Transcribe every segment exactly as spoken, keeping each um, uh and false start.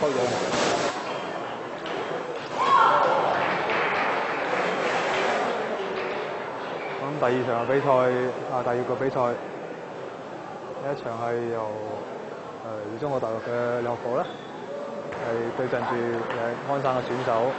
嘢。咁第二場嘅比賽啊，第二個比賽呢一場係由誒中國大陸嘅兩個咧，係對陣住誒安省嘅選手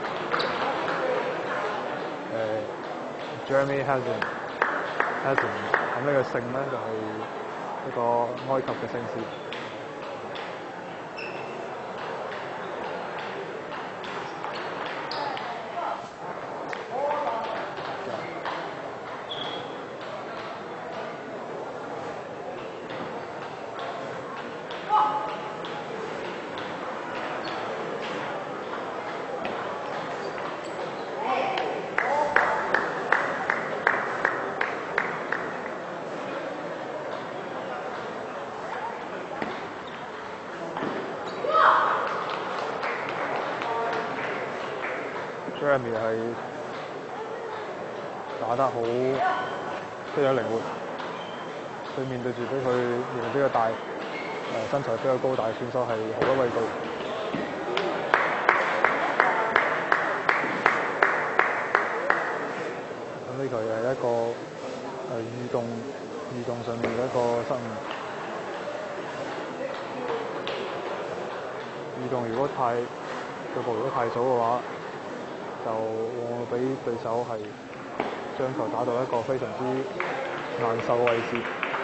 誒 Jeremy Hassan Hassan， 咁呢個姓咧就係一個埃及嘅姓氏。Jeremy 係打得好，非常靈活。佢面對住比佢年齡比較大、誒、呃、身材比較高大嘅選手係毫不畏懼。咁呢個係一個誒、呃、移動移動上面嘅一個失誤。移動如果太腳步如果太早嘅話，就往往俾對手係將球打到一個非常之難受嘅位置。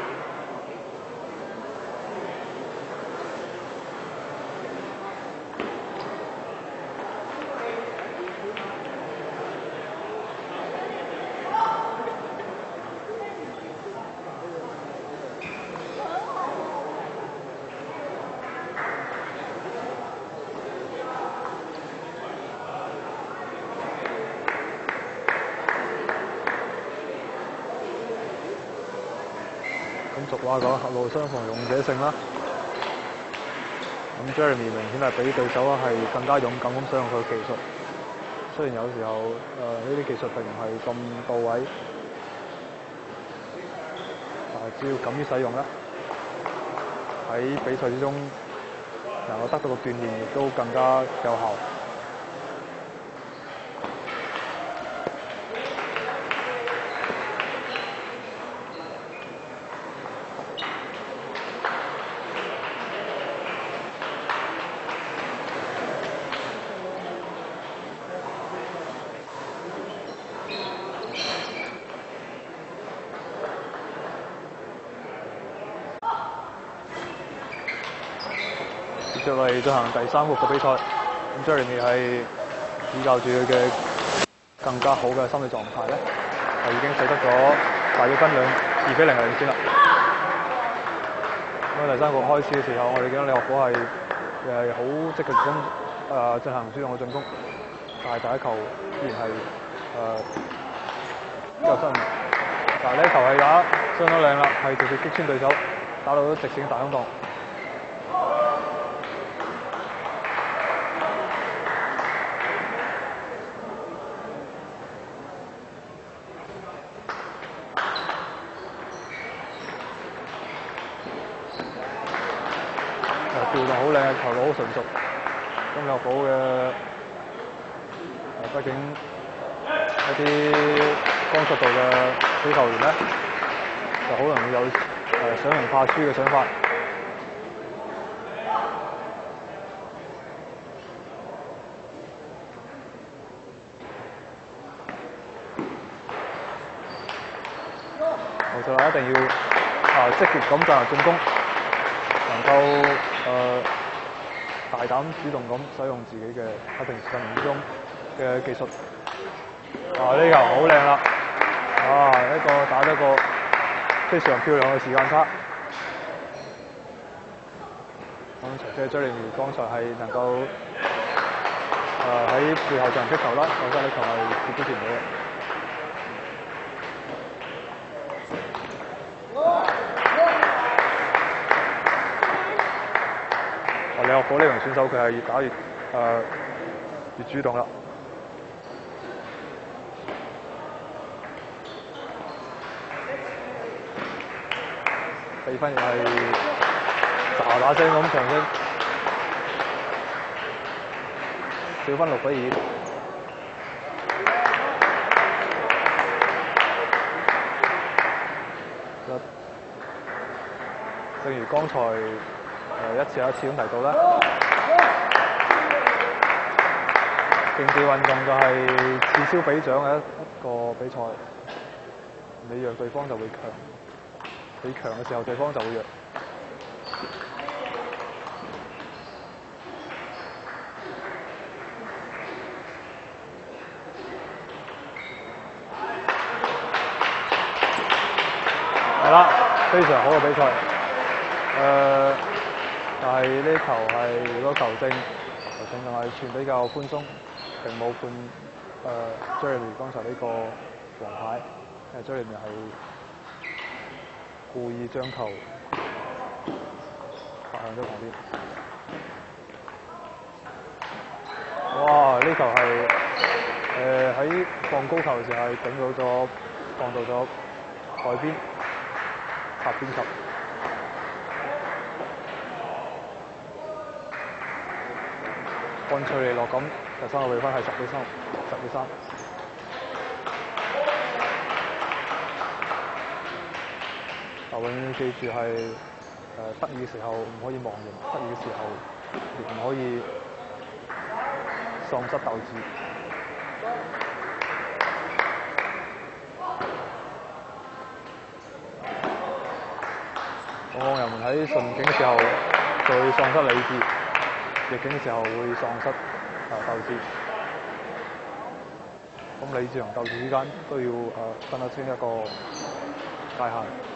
咁俗話講，狹路相逢勇者勝啦。咁 Jeremy 明顯係比對手係更加勇敢咁使用佢嘅技術。雖然有時候誒呢啲技術並唔係咁到位，但係只要敢於使用咧，喺比賽之中能夠得到嘅鍛鍊亦都更加有效。接落嚟進行第三局嘅比賽，咁 Jeremy 係依靠住佢嘅更加好嘅心理狀態咧，係已經取得咗大約分兩二比零嘅領先啦。咁第三局開始嘅時候，我哋見到李學寶係誒好積極咁誒進行主動嘅進攻，但係第一球依然係誒有失誤。但係呢一球係打相當靚啦，係直接擊穿對手，打到直線大空檔。調動好靚嘅球路，好純熟。咁李學寶嘅誒，畢竟一啲剛出道嘅小球員咧，就好容易有誒、呃、想贏怕輸嘅想法。冇錯啦，一定要啊積極咁進行進攻，能夠誒、呃、大膽主動咁使用自己嘅喺平時訓練中嘅技術。啊！呢球好靚啦！啊，一個打咗個非常漂亮嘅時間差。咁除非 Jeremy 剛才係能夠誒喺背後進行擊球啦，否則呢球係接唔到嘅。李學寶呢名選手佢係越打越誒、呃、越主動啦。比分又係喳喳聲咁上升。 小分六比二。正如剛才誒一次又一次咁提到啦，競技運動就係此消彼長嘅一個比賽。你弱對方就會強，你強嘅時候對方就會弱。係啦，非常好嘅比賽。誒、呃，但係呢球係如果球證球證仲係算比較寬鬆，並冇判誒 Jeremy 剛才呢個黃牌，因為 Jeremy 係故意將球發向咗旁邊。哇！呢球係誒喺放高球時係頂到咗，放到咗海邊。插邊球，乾脆利落咁，第三個比分係十比三，十比三。但永遠記住係誒得意嘅時候唔可以忘形，得意嘅時候亦唔可以喪失鬥志。往往人們喺順境嘅時候就會喪失理智，逆境嘅時候會喪失啊鬥志。咁理智同鬥志之間都要誒分得清一個界限。